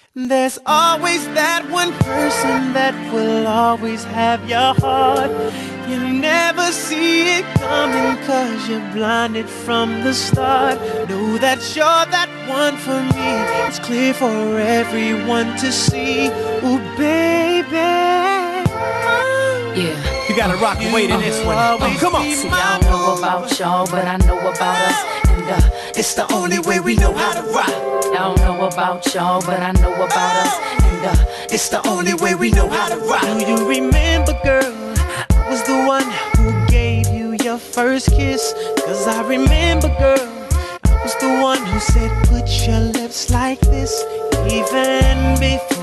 There's always that one person that will always have your heart. You never see it coming 'cause you're blinded from the start. Know that you're that one for me. It's clear for everyone to see. Ooh, baby. Yeah. You gotta rock and wait in this one. Come on. See, I don't know about y'all, but I know about us. And it's the only way we know how to rock. I don't know about y'all, but I know about us. And it's the only way we know how to rock. Do you remember, girl? I was the one who gave you your first kiss. 'Cause I remember, girl, I was the one who said put your lips like this. Even before